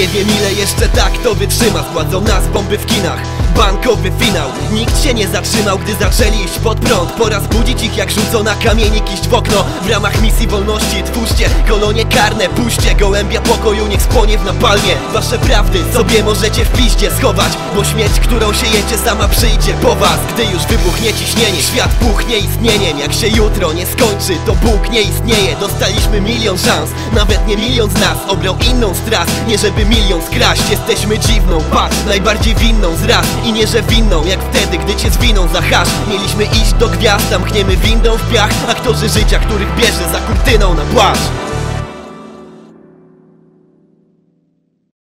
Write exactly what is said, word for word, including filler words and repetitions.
Nie wiem ile jeszcze tak to wytrzyma. Zgładzą nas bomby w kinach, bankowy finał. Nikt się nie zatrzymał, gdy zaczęli iść pod prąd. Pora zbudzić ich jak rzucona kamiennik iść w okno. W ramach misji wolności twórzcie kolonie karne. Puśćcie gołębia pokoju, niech spłonie w napalmie. Wasze prawdy sobie możecie w piździe schować, bo śmierć, którą siejecie, sama przyjdzie po was. Gdy już wybuchnie ciśnienie, świat puchnie istnieniem. Jak się jutro nie skończy, to Bóg nie istnieje. Dostaliśmy milion szans, nawet nie milion z nas obrał inną stras. Nie żeby milion skraść, jesteśmy dziwną, patrz, najbardziej winną z ras. I nie że winną, jak wtedy, gdy cię zwiną za hasz. Mieliśmy iść do gwiazd, zamkniemy windą w piach. Aktorzy życia, których bierze za kurtyną na płaszcz.